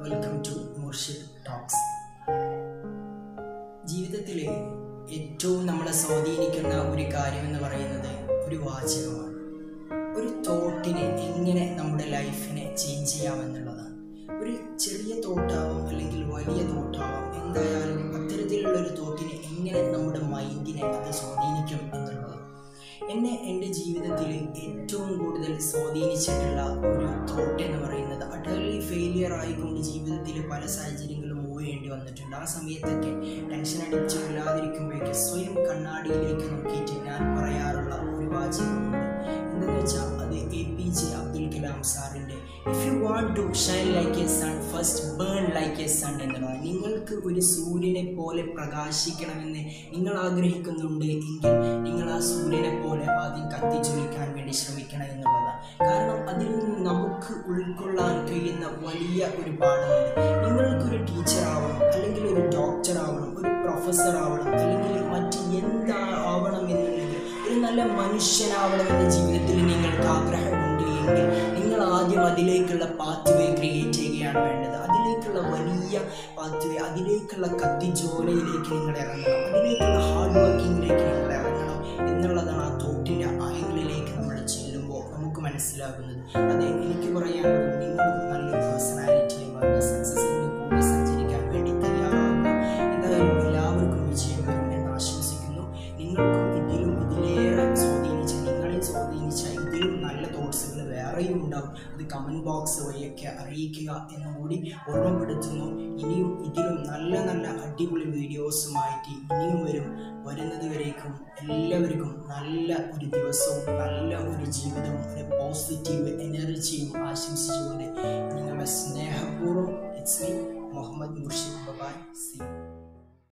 Welcome to Murshid talks. ജീവിതത്തിലെ ഏറ്റവും നമ്മളെ സ്വാധീനിക്കുന്ന ഒരു കാര്യം എന്ന് പറയുന്നത് ഒരു വാചകമാണ്. ഒരു തോട്ടിനെ എങ്ങനെ നമ്മുടെ ലൈഫിനെ ചേഞ്ച് ചെയ്യാമെന്നുള്ളതാണ്. ഒരു ചെറിയ തോട്ടാവാം അല്ലെങ്കിൽ വലിയ തോട്ടാവാം, എന്തായാലും അത്തരത്തിലുള്ളൊരു തോട്ടിനെ എങ്ങനെ നമ്മുടെ മൈൻഡിനെ അത് സ്വാധീനിക്കും എന്നുള്ളതാണ്. എന്നെ എൻ്റെ ജീവിതത്തിൽ ഏറ്റവും കൂടുതൽ സ്വാധീനിച്ചിട്ടുള്ള ഒരു തോട്ട് എന്ന് പറയുന്നത് അട്ടർലി ഫെയിലിയർ ആയിക്കൊണ്ട് ജീവിതത്തിൽ പല സാഹചര്യങ്ങളും മൂവ് ചെയ്യേണ്ടി വന്നിട്ടുണ്ട്. ആ സമയത്തൊക്കെ ടെൻഷൻ അടിച്ചില്ലാതിരിക്കുമ്പോഴേക്ക് സ്വയം കണ്ണാടിയിലേക്ക് നോക്കിയിട്ട് ഞാൻ പറയാറുള്ള ഒരു വാചകമുണ്ട്. എന്തെന്ന് വെച്ചാൽ അത് APJ അബ്ദുൽ കലാം സാറിൻ്റെ if you want to shine like a sun first burn like a sun എന്നുള്ളതാണ്. നിങ്ങൾക്ക് ഒരു സൂര്യനെ പോലെ പ്രകാശിക്കണമെന്ന് നിങ്ങൾ ആഗ്രഹിക്കുന്നുണ്ട് എങ്കിൽ നിങ്ങൾ ആ സൂര്യനെ പോലെ ആദ്യം കത്തിച്ചൊലിക്കാൻ വേണ്ടി ശ്രമിക്കണം എന്നുള്ളതാണ്. കാരണം അതിൽ നിന്ന് നമുക്ക് ഉൾക്കൊള്ളാൻ കഴിയുന്ന വലിയ ഒരു പാഠമുണ്ട്. നിങ്ങൾക്കൊരു ടീച്ചർ ആവണം, അല്ലെങ്കിൽ ഒരു ഡോക്ടർ ആവണം, ഒരു പ്രൊഫസർ ആവണം, അല്ലെങ്കിൽ മറ്റ് എന്താവണം എന്നുണ്ടെങ്കിൽ ഒരു നല്ല മനുഷ്യനാവണമെന്ന ജീവിതത്തിൽ നിങ്ങൾക്ക് ആഗ്രഹമുണ്ട് എങ്കിൽ നിങ്ങൾ ആദ്യം അതിലേക്കുള്ള പാത്വേ ക്രിയേറ്റ് ചെയ്യുകയാണ് വേണ്ടത്. അതിലേക്കുള്ള വലിയ പാത്വേ, അതിലേക്കുള്ള കത്തിജോലയിലേക്ക് നിങ്ങൾ ഇറങ്ങണം, അതിലേക്കുള്ള ഹാർഡ് വർക്കിങ്ങിലേക്ക് നിങ്ങൾ ഇറങ്ങണം എന്നുള്ളതാണ് ആ തോട്ടിൻ്റെ ആയങ്ങളിലേക്ക് നമ്മൾ ചെല്ലുമ്പോൾ നമുക്ക് മനസ്സിലാകുന്നത്. അതെ, എനിക്ക് പറയാനുള്ളത് നിങ്ങളും നല്ലൊരു പേഴ്സണാലിറ്റിയും നല്ല സക്സസിൻ്റെ കൂടെ സഞ്ചരിക്കാൻ വേണ്ടി തയ്യാറാവുക. എന്തായാലും എല്ലാവർക്കും വിജയം വരും എന്ന് ആശംസിക്കുന്നു. നിങ്ങൾക്കും ഇതിലേറെ സ്വാധീനിച്ച, നിങ്ങളെ സ്വാധീനിച്ച ഇതിലും നല്ല തോട്ട്സുകൾ വേറെയും ഉണ്ടാവും. അത് കമൻറ്റ് ബോക്സ് വഴിയൊക്കെ അറിയിക്കുക എന്നുകൂടി ഓർമ്മപ്പെടുത്തുന്നു. ഇനിയും ഇതിലും നല്ല നല്ല അടിപൊളി വീഡിയോസുമായിട്ട് ഇനിയും വരുന്നത് വരേക്കും എല്ലാവർക്കും നല്ല ഒരു ദിവസവും നല്ല ഒരു ജീവിതവും ഒരു പോസിറ്റീവ് എനർജിയും ആശംസിച്ചുകൊണ്ട് നിങ്ങളുടെ സ്നേഹപൂർവ്വം it's me Muhammad Murshid. Bye. C